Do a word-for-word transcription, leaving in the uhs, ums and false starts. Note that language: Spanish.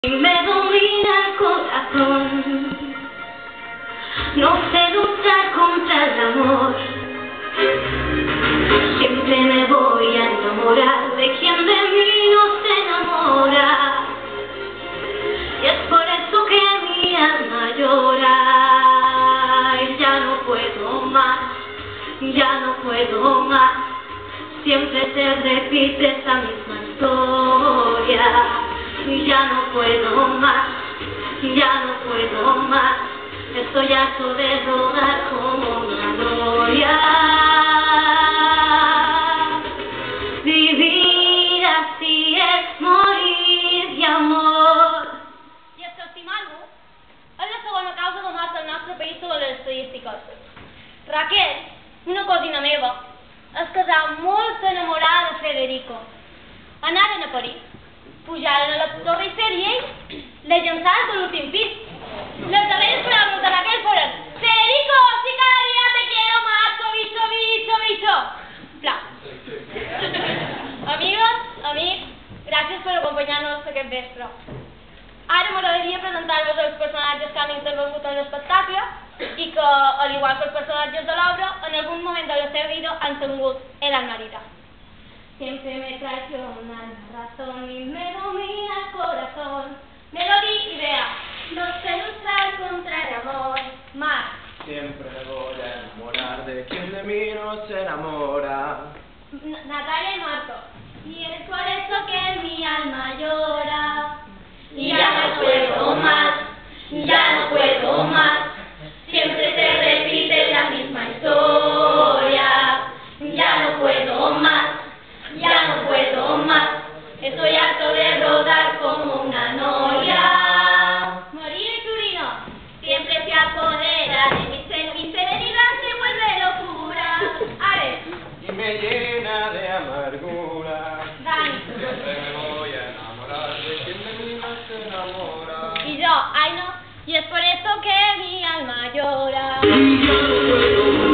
Me domina el corazón, no sé luchar contra el amor. Siempre me voy a enamorar de quien de mí no se enamora. Y es por eso que mi alma llora. Y ya no puedo más, ya no puedo más. Siempre se repite esa misma historia. Y ya no puedo más, ya no puedo más. Estoy harto de rodar como una gloria. Vivir así es morir de amor. I és que estimar-lo és la segona causa de mort al nostre país sobre les estadístiques. Raquel, una cosina meva, es casà molt enamorada de Federico. Anaren a París, pujaren a la Torre Eiffel i ell la llançaren per l'últim pis. Les darreres paraules de Raquel foren: Federico, si cada día te quiero más, bicho, bicho, bicho. Pla. Amigues, amics, gràcies per acompanyar-nos aquest vespre. Ara m'agradaria presentar-vos els personatges que han intervingut en l'espectacle i que, al igual que els personatges de l'obra, en algun moment de la seva vida han tingut el alma herida. Siempre me traiciona la razón y me domina el corazón. Melody y Bea. No sé luchar contra el amor. Mar. Siempre voy a enamorar de quien de mí no se enamora. N Natalia y Marco. Y es por eso que mi alma llora. Y ya no puedo más, ya no puedo más. Siempre se repite la misma historia. Ya no puedo más, ya no puedo más. Estoy harto de rodar como una noria. María y Turino. Siempre se apodera de mi ser, mi serenidad se vuelve locura. Ares. Y me llena de amargura. Dani. Siempre me voy a enamorar de quien de mí no se enamora. Y yo, Aino, y es por eso que mi alma llora. Y ya no puedo más.